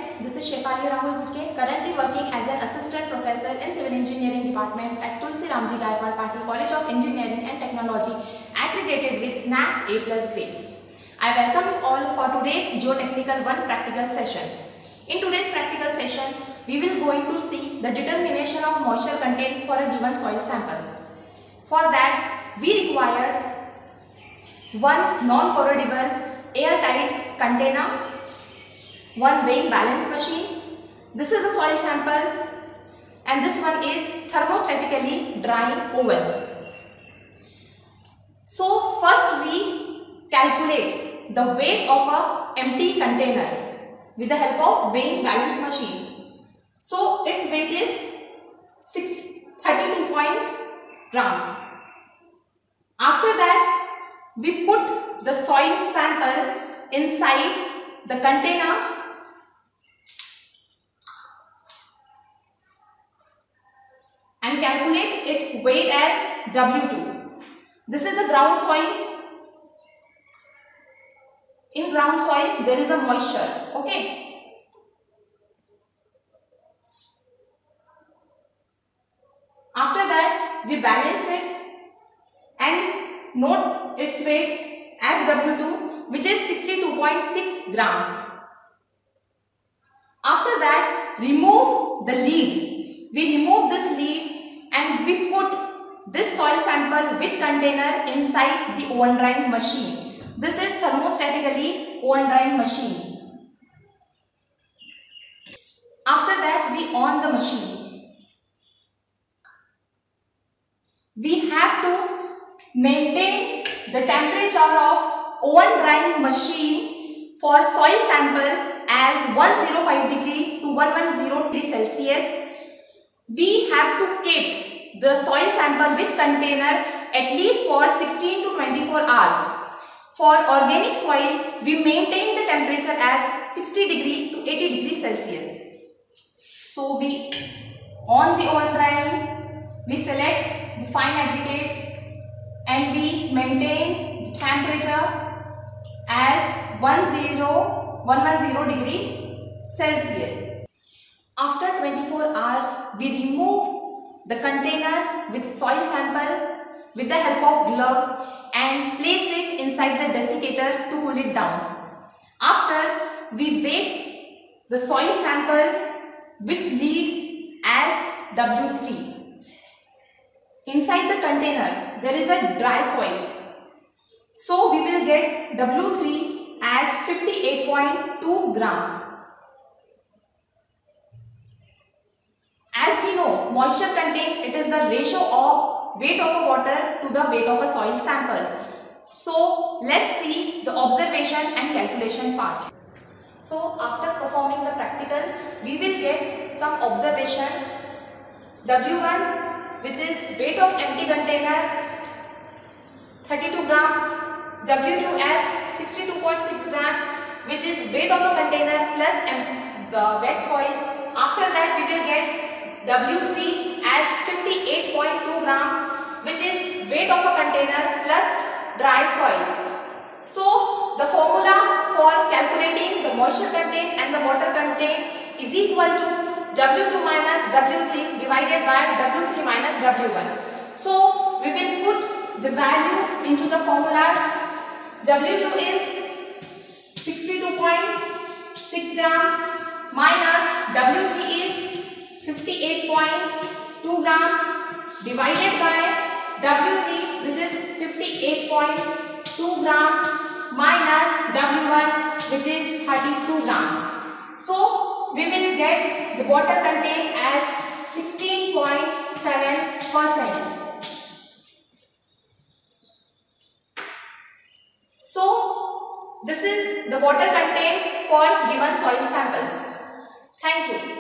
friends, this is Shefali Rahul Gutke, currently working as an assistant professor in civil engineering department at Tulsi Ramji Gaikwad Patil College of Engineering and Technology, accredited with NAAC A+ grade. I welcome you all for today's Geotechnical 1 practical session. In today's practical session, we will going to see the determination of moisture content for a given soil sample. For that, we require one non-corrodible airtight container, one weighing balance machine. This is a soil sample and this one is thermostatically drying oven. So first we calculate the weight of a empty container with the help of weighing balance machine. So its weight is 32 grams. After that, we put the soil sample inside the container and calculate its weight as W2. This is the ground soil. In ground soil, there is a moisture. Okay. After that, we balance it and note its weight as W2, which is 62.6 grams. After that, remove the lead. We remove this lead and we put this soil sample with container inside the oven drying machine. This is thermostatically oven drying machine. After that, we on the machine. We have to maintain the temperature of oven drying machine for soil sample as 105 degree to 110 degree Celsius. We have to keep the soil sample with container at least for 16 to 24 hours. For organic soil, we maintain the temperature at 60 degree to 80 degree Celsius. So we on the oven drying, we select the fine aggregate and we maintain the temperature as 110 degree Celsius. After 24 hours, we remove the container with soil sample with the help of gloves and place it inside the desiccator to cool it down. After, we weight the soil sample with lead as W3. Inside the container, there is a dry soil. So, we will get W3 as 58.2 gram. As we know, moisture content, it is the ratio of weight of a water to the weight of a soil sample. So, let's see the observation and calculation part. So, after performing the practical, we will get some observation. W1, which is weight of empty container, 32 grams. W2 as 62.6 gram, which is weight of a container plus wet soil. After that, we will get W3 as 58.2 grams, which is weight of a container plus dry soil. So, the formula for calculating the moisture content and the water content is equal to W2 minus W3 divided by W3 minus W1. So, we will put the value into the formulas. W2 is 62.6 grams minus W3 is 58.2 grams divided by W3, which is 58.2 grams minus W1, which is 32 grams. So, we will get the water content as 16.7%. So, this is the water content for given soil sample. Thank you.